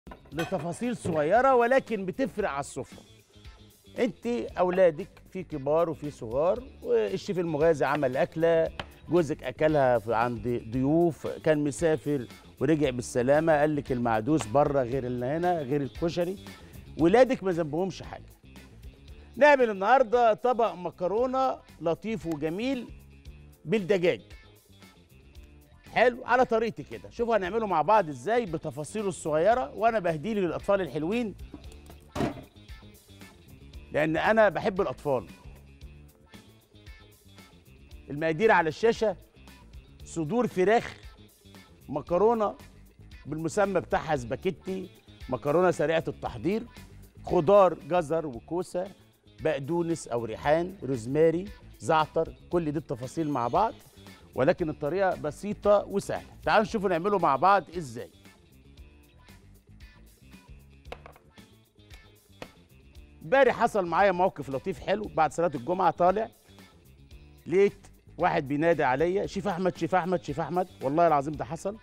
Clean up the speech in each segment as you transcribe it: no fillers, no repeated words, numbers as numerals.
لتفاصيل صغيره ولكن بتفرق على السفره. انت اولادك في كبار وفي صغار، والشيف المغازي عمل اكله، جوزك اكلها عند ضيوف، كان مسافر ورجع بالسلامه، قال لك المعدوس بره غير اللي هنا غير الكشري، ولادك ما ذنبهمش حاجه. نعمل النهارده طبق مكرونه لطيف وجميل بالدجاج. حلو على طريقتي كده، شوفوا هنعمله مع بعض ازاي بتفاصيله الصغيره، وانا بهديه للاطفال الحلوين لان انا بحب الاطفال. المقادير على الشاشه: صدور فراخ، مكرونه بالمسمى بتاعها سباكيتي، مكرونه سريعه التحضير، خضار جزر وكوسه، بقدونس او ريحان، روزماري، زعتر، كل دي التفاصيل مع بعض، ولكن الطريقه بسيطه وسهله. تعالوا نشوفوا نعمله مع بعض ازاي. امبارح حصل معايا موقف لطيف حلو. بعد صلاه الجمعه طالع لقيت واحد بينادي عليا: شيف احمد، شيف احمد، شيف احمد. والله العظيم ده حصل.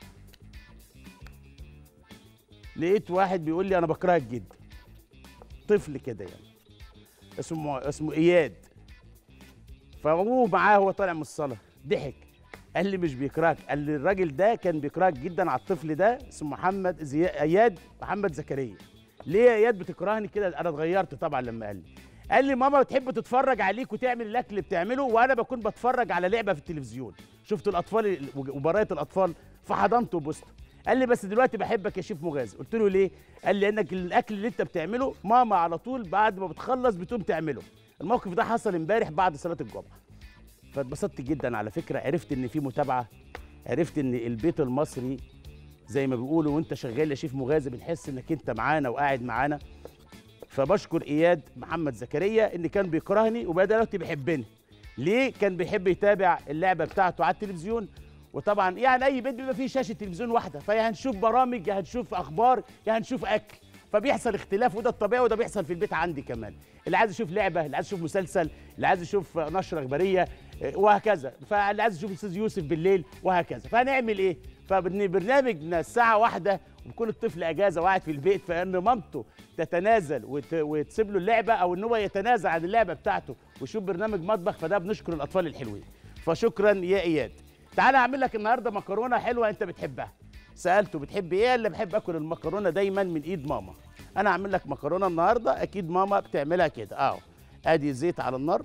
لقيت واحد بيقول لي: انا بكرهك جدا. طفل كده يعني، اسمه اياد. فابوه معاه، هو طالع من الصلاه، ضحك قال لي: مش بيكرهك، قال لي الراجل ده كان بيكرهك جدا على الطفل ده، اسمه اياد محمد زكريا. ليه يا اياد بتكرهني كده؟ انا اتغيرت طبعا لما قال لي: ماما بتحب تتفرج عليك وتعمل الاكل اللي بتعمله، وانا بكون بتفرج على لعبه في التلفزيون، شفت الاطفال وبراءه الاطفال فحضنته وبوسته. قال لي: بس دلوقتي بحبك يا شيف مغازي. قلت له: ليه؟ قال لي: لانك الاكل اللي انت بتعمله ماما على طول بعد ما بتخلص بتقوم تعمله. الموقف ده حصل امبارح بعد صلاه الجمعه. فاتبسطت جدا على فكره، عرفت ان في متابعه، عرفت ان البيت المصري زي ما بيقولوا وانت شغال يا شيف مغازي بنحس انك انت معانا وقاعد معانا. فبشكر اياد محمد زكريا ان كان بيكرهني وبدا دلوقتي بيحبني. ليه؟ كان بيحب يتابع اللعبه بتاعته على التلفزيون، وطبعا يعني اي بيت بيبقى فيه شاشه تلفزيون واحده، فيا هنشوف برامج يا هنشوف اخبار يا هنشوف اكل، فبيحصل اختلاف، وده الطبيعي، وده بيحصل في البيت عندي كمان. اللي عايز يشوف لعبه، اللي عايز يشوف مسلسل، اللي عايز يشوف نشره اخباريه، وهكذا، فاللي عايز يشوف الاستاذ يوسف بالليل وهكذا. فهنعمل ايه؟ فبرنامجنا الساعه واحدة وبيكون الطفل اجازه وقاعد في البيت، فان مامته تتنازل وتسيب له اللعبه، او ان هو يتنازل عن اللعبه بتاعته ويشوف برنامج مطبخ، فده بنشكر الاطفال الحلوين. فشكرا يا اياد. تعالى اعمل لك النهارده مكرونه حلوه انت بتحبها. سالته: بتحب ايه؟ اللي بحب اكل المكرونه دايما من ايد ماما. انا هعمل لك مكرونه النهارده اكيد ماما بتعملها كده. ادي زيت على النار،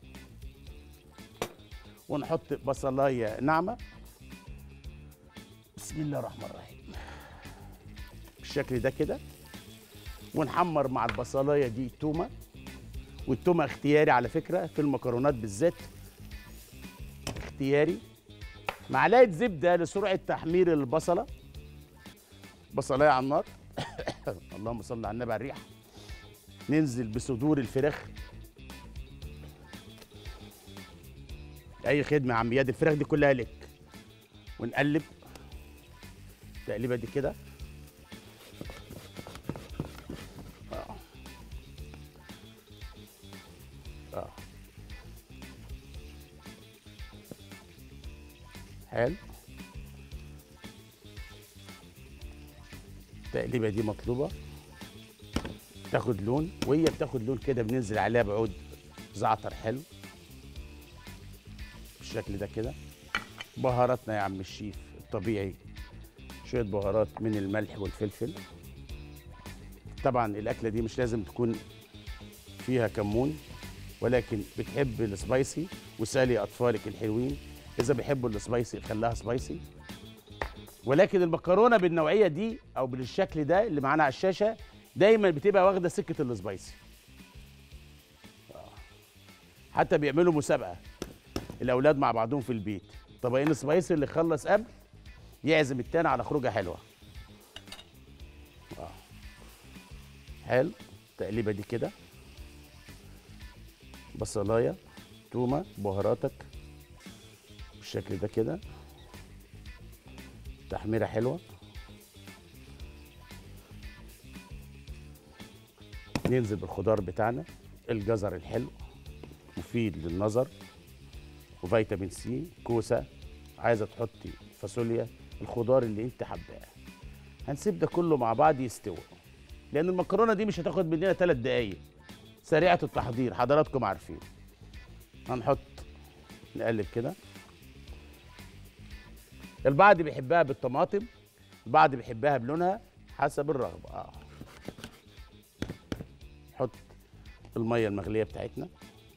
ونحط بصلايه ناعمه. بسم الله الرحمن الرحيم، بالشكل ده كده. ونحمر مع البصلايه دي تومه، والتومه اختياري على فكره في المكرونات بالذات، اختياري. معلقه زبده لسرعه تحمير البصله. بصلايه على النار. اللهم صل على النبي على الريحه. ننزل بصدور الفراخ. اي خدمه يا عم اياد، الفراخ دي كلها لك. ونقلب التقليبه دي كده. اه اه حلو. التقليبه دي مطلوبه تاخد لون، وهي بتاخد لون كده بننزل عليها بعود زعتر حلو بالشكل ده كده. بهاراتنا يا عم الشيف الطبيعي، شويه بهارات من الملح والفلفل. طبعا الاكله دي مش لازم تكون فيها كمون، ولكن بتحب السبايسي وسالي اطفالك الحلوين اذا بيحبوا السبايسي خليها سبايسي. ولكن المكرونه بالنوعيه دي او بالشكل ده اللي معانا على الشاشه دايما بتبقى واخده سكه السبايسي. حتى بيعملوا مسابقه الاولاد مع بعضهم في البيت، طبقين سبايسي اللي يخلص قبل يعزم التاني على خروجه حلوه. حلو. التقليبه دي كده، بصلايه، تومه، بهاراتك بالشكل ده كده، تحميره حلوه. ننزل بالخضار بتاعنا، الجزر الحلو مفيد للنظر وفيتامين سي، كوسه، عايزه تحطي فاصوليا، الخضار اللي انت حباه. هنسيب ده كله مع بعض يستوي، لان المكرونه دي مش هتاخد مننا 3 دقايق، سريعه التحضير حضراتكم عارفين. هنحط، نقلب كده. البعض بيحبها بالطماطم، البعض بيحبها بلونها، حسب الرغبه. نحط الميه المغليه بتاعتنا،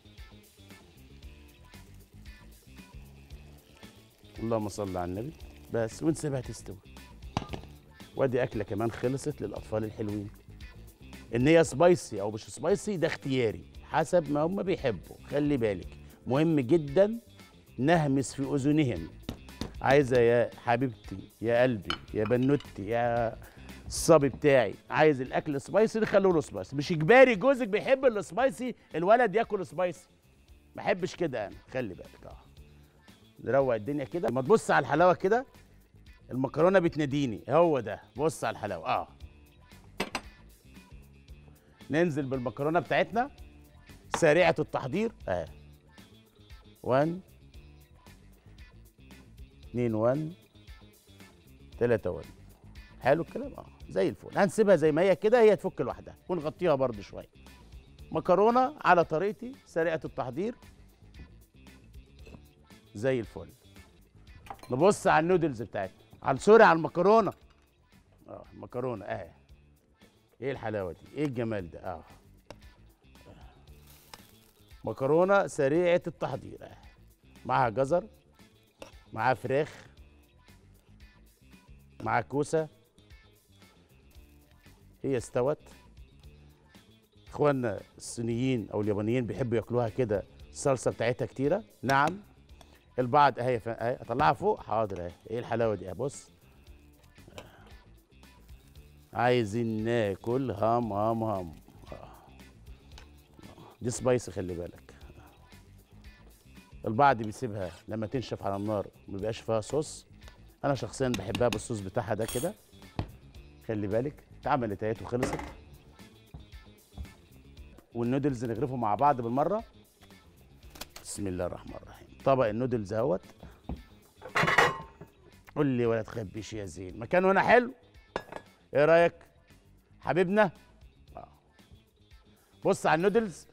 اللهم صل على النبي، بس ونسيبها تستوي. وادي اكله كمان خلصت للاطفال الحلوين. ان هي سبايسي او مش سبايسي ده اختياري حسب ما هم بيحبوا. خلي بالك، مهم جدا نهمس في اذنهم. عايزه يا حبيبتي يا قلبي يا بنوتي يا الصبي بتاعي، عايز الاكل سبايسي نخليه له سبايسي، مش اجباري جوزك بيحب السبايسي الولد ياكل سبايسي. ما احبش كده انا، خلي بالك. نروق الدنيا كده. لما تبص على الحلاوه كده، المكرونه بتناديني، هو ده. بص على الحلاوه. ننزل بالمكرونه بتاعتنا سريعه التحضير. 1 2 1 3 1. حلو الكلام. زي الفل. هنسيبها زي ما هي كده، هي تفك لوحدها ونغطيها برده شويه. مكرونه على طريقتي سريعه التحضير زي الفل. نبص على النودلز بتاعتنا، سوري، على المكرونه. المكرونه ايه الحلاوه دي، ايه الجمال ده. مكرونه سريعه التحضير، معاها جزر، معاها فراخ، معاها كوسه. هي استوت. اخواننا الصينيين او اليابانيين بيحبوا ياكلوها كده، الصلصه بتاعتها كتيره. نعم. البعض اهي اطلعها فوق. حاضر. ايه الحلاوه دي. بص، عايزين ناكل هام هام هام. دي سبايسي، خلي بالك. البعض بيسيبها لما تنشف على النار ما بيبقاش فيها صوص. انا شخصيا بحبها بالصوص بتاعها ده كده. خلي بالك، اتعملت اهي وخلصت. والنودلز نغرفهم مع بعض بالمره. بسم الله الرحمن الرحيم. طبق النودلز اهوت. قول لي ولا تخبيش يا زين، مكانه هنا حلو. ايه رايك حبيبنا؟ بص على النودلز.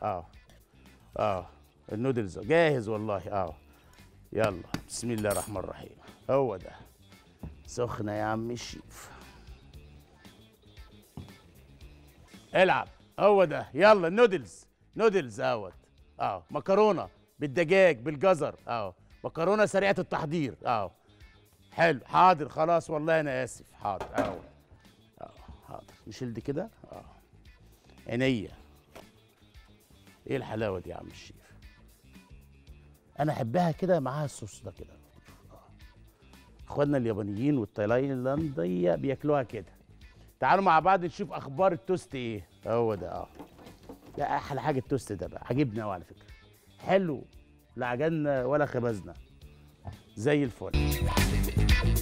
النودلز جاهز والله. يلا بسم الله الرحمن الرحيم. هو ده سخنه يا عم الشيف. العب. هو ده. يلا النودلز اهوت. مكرونه بالدجاج بالجزر. مكرونه سريعه التحضير. حلو. حاضر خلاص والله انا اسف. حاضر. حاضر. نشيل دي كده. عينيا. ايه الحلاوه دي يا عم الشيف. انا احبها كده معاها الصوص ده كده. اخواننا اليابانيين والتايلانديه بياكلوها كده. تعالوا مع بعض نشوف اخبار التوست ايه. هو ده. ده احلى حاجه التوست ده بقى، عجبني قوي على فكره. حلو، لا عجلنا ولا خبزنا، زي الفل.